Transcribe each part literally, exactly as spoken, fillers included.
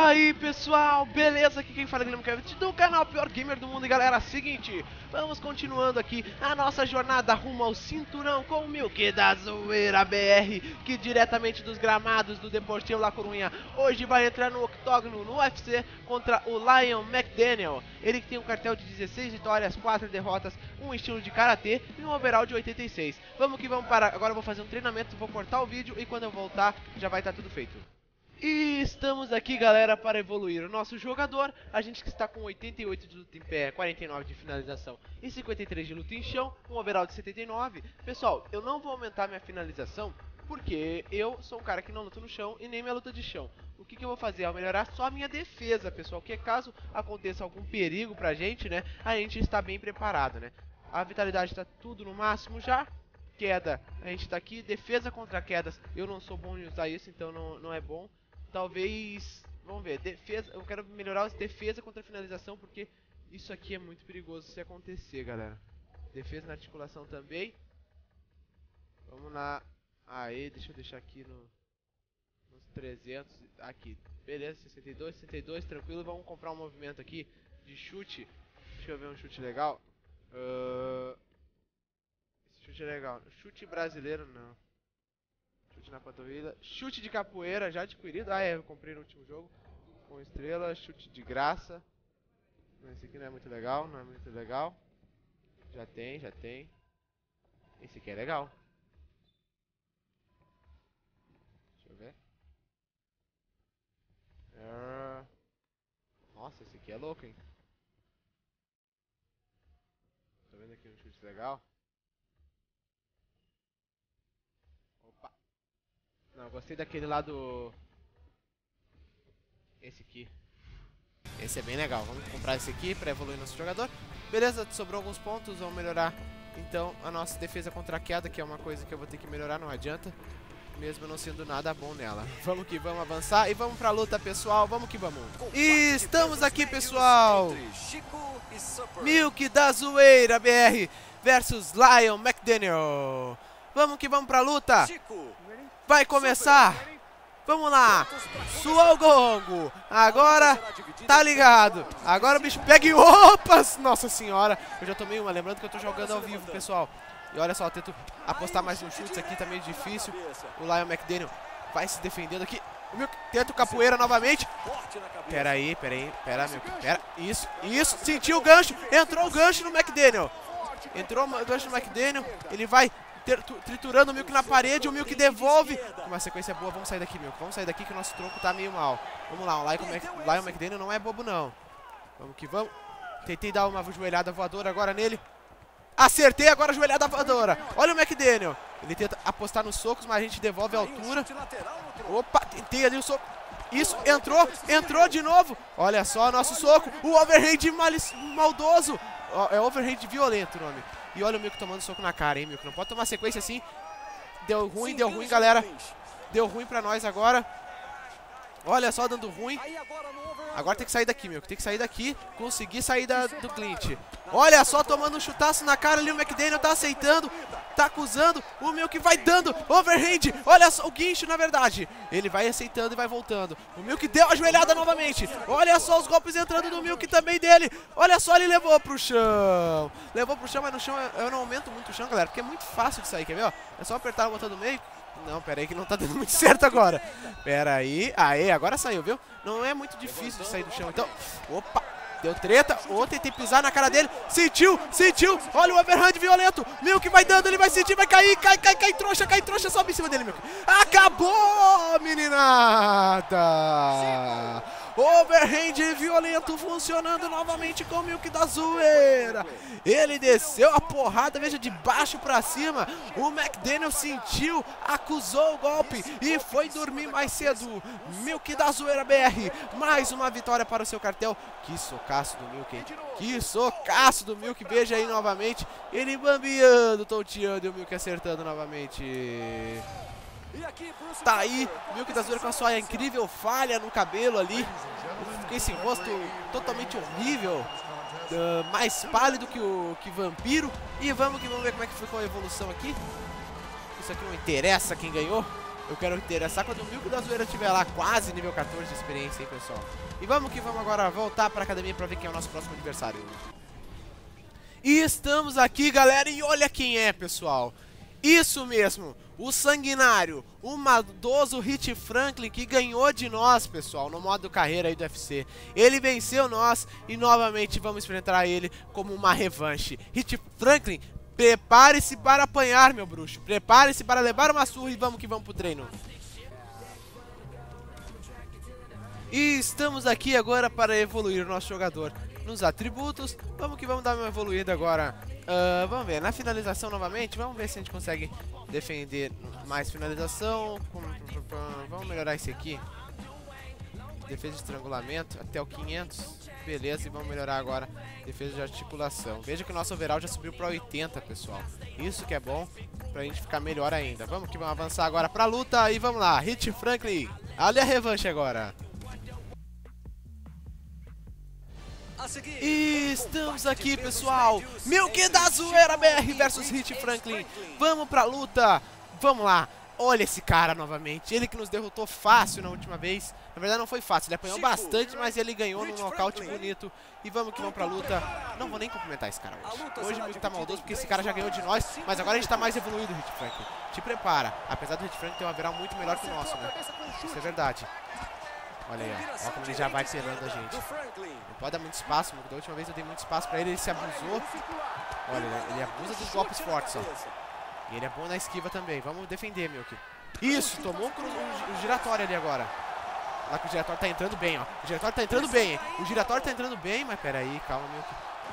aí pessoal, beleza? Aqui quem fala é Guilherme Kevin do canal Pior Gamer do Mundo. E galera, seguinte, vamos continuando aqui a nossa jornada rumo ao cinturão com o Milk da Zoeira B R, que diretamente dos gramados do Deportivo La Coruña hoje vai entrar no octógono no U F C contra o Lion McDaniel. Ele que tem um cartel de dezesseis vitórias, quatro derrotas, um estilo de karatê e um overall de oitenta e seis. Vamos que vamos para... Agora eu vou fazer um treinamento, vou cortar o vídeo e quando eu voltar já vai estar tudo feito. E estamos aqui, galera, para evoluir o nosso jogador. A gente que está com oitenta e oito de luta em pé, quarenta e nove de finalização e cinquenta e três de luta em chão, um overall de setenta e nove. Pessoal, eu não vou aumentar minha finalização porque eu sou um cara que não luta no chão e nem minha luta de chão. O que, que eu vou fazer? É melhorar só a minha defesa, pessoal, que caso aconteça algum perigo pra gente, né, a gente está bem preparado, né. A vitalidade está tudo no máximo já. Queda, a gente tá aqui. Defesa contra quedas, eu não sou bom em usar isso, então não, não é bom. Talvez, vamos ver, defesa, eu quero melhorar a defesa contra a finalização, porque isso aqui é muito perigoso se acontecer, galera. Defesa na articulação também. Vamos lá. Aí, deixa eu deixar aqui no, nos trezentos, aqui, beleza, sessenta e dois, sessenta e dois, tranquilo. Vamos comprar um movimento aqui de chute. Deixa eu ver um chute legal. Uh, esse chute é legal. Chute brasileiro, não. Chute na panturrilha, chute de capoeira já adquirido. Ah, é, eu comprei no último jogo com estrela, chute de graça. Esse aqui não é muito legal, não é muito legal. Já tem, já tem. Esse aqui é legal. Deixa eu ver. Uh... Nossa, esse aqui é louco, hein. Tô vendo aqui um chute legal. Opa. Não, gostei daquele lá do... Esse aqui. Esse é bem legal. Vamos comprar esse aqui para evoluir nosso jogador. Beleza, sobrou alguns pontos. Vamos melhorar então a nossa defesa contra a queda, que é uma coisa que eu vou ter que melhorar, não adianta. Mesmo não sendo nada bom nela. Vamos que vamos avançar e vamos pra luta, pessoal. Vamos que vamos. E estamos aqui, pessoal. Milk da Zoeira B R versus Lion McDaniel. Vamos que vamos pra luta. Vai começar. Vamos lá. Suou o gongo. Agora tá ligado. Agora o bicho pega e opa! Nossa senhora. Eu já tomei uma. Lembrando que eu tô jogando ao vivo, pessoal. E olha só, eu tento apostar mais uns chutes aqui. Tá meio difícil. O Lion McDaniel vai se defendendo aqui. O Milk tenta o capoeira novamente. Pera aí, pera aí. Pera, Milk. Pera. Isso, isso. Sentiu o gancho. Entrou o gancho no McDaniel. Entrou o gancho no McDaniel. Ele vai... triturando o Milk na parede, o Milk devolve. Uma sequência boa, vamos sair daqui, Milk. Vamos sair daqui que o nosso tronco tá meio mal. Vamos lá, o Lion McDaniel não é bobo, não. Vamos que vamos. Tentei dar uma joelhada voadora agora nele. Acertei agora a joelhada voadora. Olha o McDaniel. Ele tenta apostar nos socos, mas a gente devolve a altura. Opa, tentei ali o soco. Isso, entrou, entrou de novo. Olha só, nosso soco. O overhand maldoso. É overhand violento o nome. E olha o Milk tomando soco na cara, hein, Milk. Não pode tomar sequência assim. Deu ruim, deu ruim, galera. Deu ruim pra nós agora. Olha só, dando ruim. Agora tem que sair daqui, Milk. Tem que sair daqui. Conseguir sair da, do Clint. Olha só, tomando um chutaço na cara ali. O McDaniel tá aceitando. Tá acusando. O Milk vai dando. Overhand. Olha só, o guincho, na verdade. Ele vai aceitando e vai voltando. O Milk deu a joelhada novamente. Olha só os golpes entrando do Milk também dele. Olha só, ele levou pro chão. Levou pro chão, mas no chão eu não aumento muito o chão, galera. Porque é muito fácil de sair, quer ver, ó? É só apertar o botão do meio. Não, pera aí que não tá dando muito certo agora. Pera aí. Aê, agora saiu, viu? Não é muito difícil de sair do chão, então... Opa! Deu treta. Ou tentei pisar na cara dele. Sentiu, sentiu. Olha o overhand violento. Milk vai dando, ele vai sentir, vai cair. Cai, cai, cai, trouxa, cai, trouxa. Sobe em cima dele, Milk. Acabou, meninada. Overhand violento funcionando novamente com o Milk da Zoeira. Ele desceu a porrada, veja, de baixo pra cima. O McDaniel sentiu, acusou o golpe e foi dormir mais cedo. Milk da Zoeira B R, mais uma vitória para o seu cartel. Que socaço do Milk, hein? Que socaço do Milk, veja aí novamente. Ele bambeando, tonteando e o Milk acertando novamente. Tá aí, Milk da Zoeira com a sua incrível falha no cabelo ali. Com esse rosto totalmente horrível. Uh, mais pálido que o que vampiro. E vamos que vamos ver como é que ficou a evolução aqui. Isso aqui não interessa quem ganhou. Eu quero ter essa quando o Milk da Zoeira estiver lá, quase nível quatorze de experiência, hein, pessoal. E vamos que vamos agora voltar pra academia pra ver quem é o nosso próximo adversário. E estamos aqui, galera, e olha quem é, pessoal. Isso mesmo, o sanguinário, o maldoso Hit Franklin, que ganhou de nós, pessoal, no modo carreira aí do U F C. Ele venceu nós e novamente vamos enfrentar ele como uma revanche. Hit Franklin, prepare-se para apanhar, meu bruxo. Prepare-se para levar uma surra e vamos que vamos pro treino. E estamos aqui agora para evoluir o nosso jogador nos atributos. Vamos que vamos dar uma evoluída agora. Uh, vamos ver, na finalização novamente. Vamos ver se a gente consegue defender mais finalização. Vamos melhorar esse aqui. Defesa de estrangulamento até o quinhentos. Beleza, e vamos melhorar agora defesa de articulação. Veja que o nosso overall já subiu para oitenta, pessoal. Isso que é bom pra gente ficar melhor ainda. Vamos que vamos avançar agora pra luta e vamos lá. Hit Franklin, olha a revanche agora. E estamos aqui, pessoal. Milk da Zoeira B R versus Hit Franklin. Vamos pra luta. Vamos lá. Olha esse cara novamente. Ele que nos derrotou fácil na última vez. Na verdade não foi fácil, ele apanhou bastante, mas ele ganhou num nocaute bonito. E vamos que vamos pra luta. Não vou nem cumprimentar esse cara hoje. Hoje o Milk tá maldoso porque esse cara já ganhou de nós. Mas agora a gente tá mais evoluído, Hit Franklin. Te prepara. Apesar do Hit Franklin ter um overall muito melhor que o nosso, né? Isso é verdade. Olha aí, ó. Olha como ele já vai pelando a gente. Não pode dar muito espaço, da última vez eu dei muito espaço pra ele, ele se abusou. Olha, ele abusa dos golpes fortes, ó. E ele é bom na esquiva também. Vamos defender, Milk. Isso, tomou o giratório ali agora. Lá que o giratório tá entrando bem, ó. O giratório tá entrando bem, hein? O giratório tá entrando bem, mas pera aí, calma, Milk.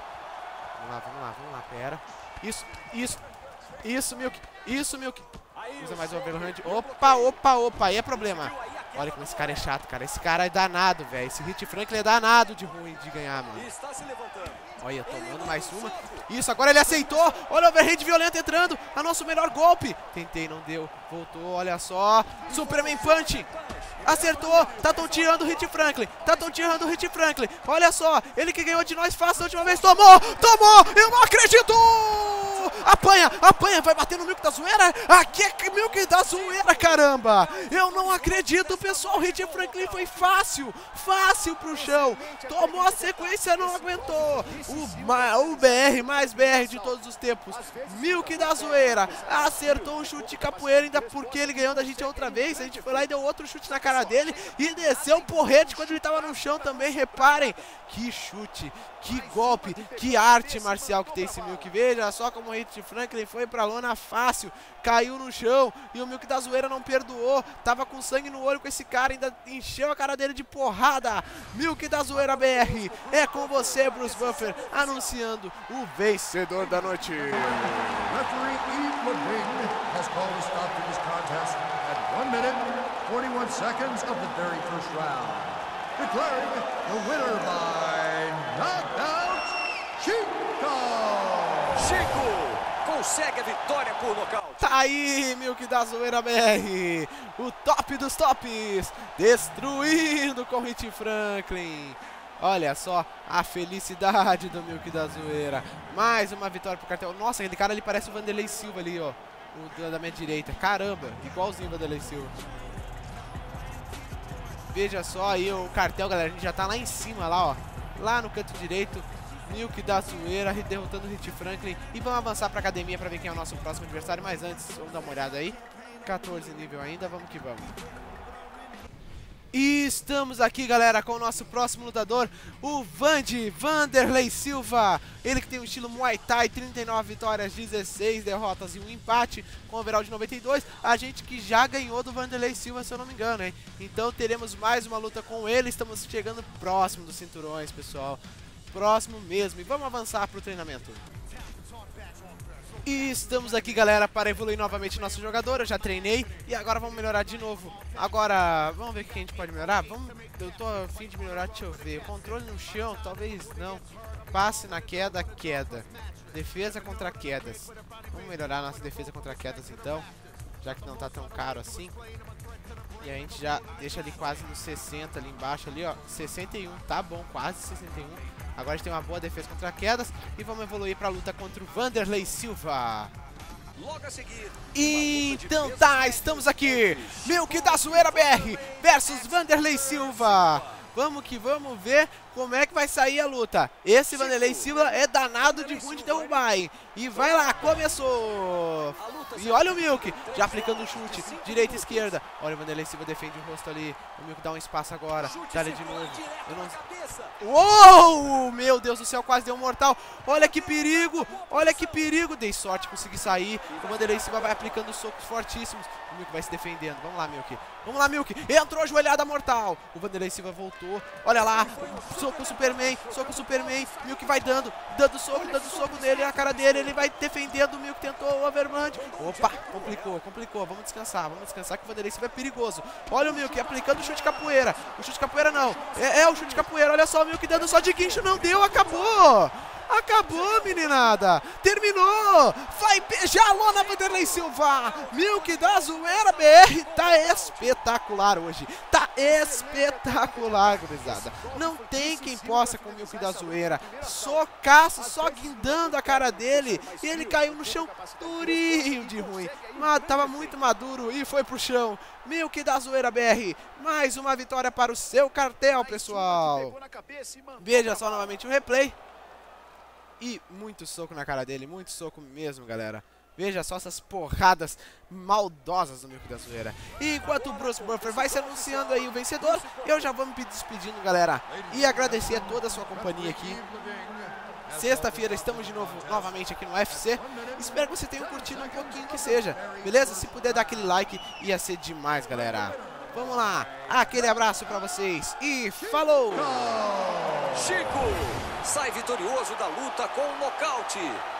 Vamos lá, vamos lá, vamos lá, pera. Isso, isso, isso, Milk. Isso, Milk. Usa mais o overhand. Opa, opa, opa, aí é problema. Olha como esse cara é chato, cara. Esse cara é danado, velho. Esse Hit Franklin é danado de ruim de ganhar, mano. Olha, tomando mais uma. Isso, agora ele aceitou. Olha o overhead violento entrando. A nosso melhor golpe. Tentei, não deu. Voltou, olha só. Superman Punch. Acertou. Tá tonteando o Hit Franklin. Tá tonteando o Hit Franklin. Olha só. Ele que ganhou de nós fácil a última vez. Tomou. Tomou. Eu não acredito. Apanha, apanha, vai bater no Milk da Zoeira. Aqui é Milk da Zoeira, caramba. Eu não acredito, pessoal. O Hit Franklin foi fácil, fácil pro chão. Tomou a sequência, não aguentou. O, o B R, mais B R de todos os tempos. Milk da Zoeira acertou um chute de capoeira, ainda porque ele ganhou da gente outra vez. A gente foi lá e deu outro chute na cara dele e desceu um porrete quando ele tava no chão também. Reparem, que chute, que golpe, que arte marcial que tem esse Milk. Veja só como o Hit Franklin foi pra lona fácil, caiu no chão e o Milk da Zoeira não perdoou. Tava com sangue no olho com esse cara, ainda encheu a cara dele de porrada. Milk da Zoeira B R, é com você, Bruce Buffer, anunciando o vencedor da noite. Referee Eve Levine has called a stop to this contest at one minute, forty-one seconds of the very first round, declaring the winner by knockout, Chico! Chico consegue a vitória por nocaute. Tá aí, Milk da Zoeira B R, o top dos tops, destruindo com o Hit Franklin. Olha só a felicidade do Milk da Zoeira. Mais uma vitória pro cartel. Nossa, aquele cara ali parece o Vanderlei Silva ali, ó. O da minha direita. Caramba, igualzinho o Vanderlei Silva. Veja só aí o cartel, galera. A gente já tá lá em cima, lá, ó. Lá no canto direito. Milk da Zoeira derrotando o Hit Franklin. E vamos avançar pra academia pra ver quem é o nosso próximo adversário. Mas antes, vamos dar uma olhada aí. quatorze nível ainda, vamos que vamos. E estamos aqui, galera, com o nosso próximo lutador, o Vandi Vanderlei Silva. Ele que tem o estilo Muay Thai, trinta e nove vitórias, dezesseis derrotas e um empate, com overall de noventa e dois. A gente que já ganhou do Vanderlei Silva, se eu não me engano, hein? Então teremos mais uma luta com ele. Estamos chegando próximo dos cinturões, pessoal. Próximo mesmo. E vamos avançar para o treinamento. E estamos aqui, galera, para evoluir novamente nosso jogador. Eu já treinei e agora vamos melhorar de novo. Agora, vamos ver o que a gente pode melhorar. Vamos, eu tô a fim de melhorar, deixa eu ver. Controle no chão, talvez não. Passe na queda, queda. Defesa contra quedas. Vamos melhorar nossa defesa contra quedas então, já que não tá tão caro assim. E a gente já deixa ali quase no sessenta ali embaixo ali, ó. sessenta e um, tá bom, quase sessenta e um. Agora a gente tem uma boa defesa contra quedas e vamos evoluir para a luta contra o Vanderlei Silva. Logo a seguir. Então tá, estamos aqui. Milk da Zoeira B R versus Vanderlei Silva. Vamos que vamos ver como é que vai sair a luta. Esse Vanderlei Silva é danado de ruim de derrubar, hein? E vai lá, começou. E olha o Milk, já aplicando o chute, direita e esquerda. Olha o Vanderlei Silva defende o rosto ali. O Milk dá um espaço agora, dá ele de novo. Eu não... Uou, meu Deus do céu, quase deu um mortal. Olha que perigo, olha que perigo. Dei sorte, consegui sair. O Vanderlei Silva vai aplicando socos fortíssimos. O Milk vai se defendendo, vamos lá, Milk. Vamos lá, Milk, entrou a joelhada mortal. O Vanderlei Silva voltou, olha lá. Soco Superman, soco Superman. Milk vai dando, dando soco, dando soco nele, na cara dele. Ele vai defendendo, o Milk tentou o overhand. Opa, complicou, complicou. Vamos descansar, vamos descansar que o Vanderlei Silva é perigoso. Olha o Milk aplicando o chute capoeira. O chute capoeira não, é, é o chute capoeira. Olha só o Milk dando só de guincho, não deu, acabou. Acabou, meninada. Terminou. Vai beijar a lona, Vanderlei Silva. Milk da Zoeira B R tá espetacular hoje. Tá espetacular, gurizada. Não tem quem possa com o Milk da Zoeira. Socaço, só guindando a cara dele. E ele caiu no chão durinho de ruim. Mas tava muito maduro e foi pro chão. Milk da Zoeira B R. Mais uma vitória para o seu cartel, pessoal. Veja só novamente o replay. E muito soco na cara dele, muito soco mesmo, galera. Veja só essas porradas maldosas do Milk da Zoeira. E enquanto o Bruce Buffer vai se anunciando aí o vencedor, eu já vou me despedindo, galera. E agradecer a toda a sua companhia aqui. Sexta-feira estamos de novo, novamente aqui no U F C. Espero que você tenha curtido um pouquinho que seja, beleza? Se puder dar aquele like, ia ser demais, galera. Vamos lá, aquele abraço pra vocês e falou! Chico sai vitorioso da luta com um nocaute.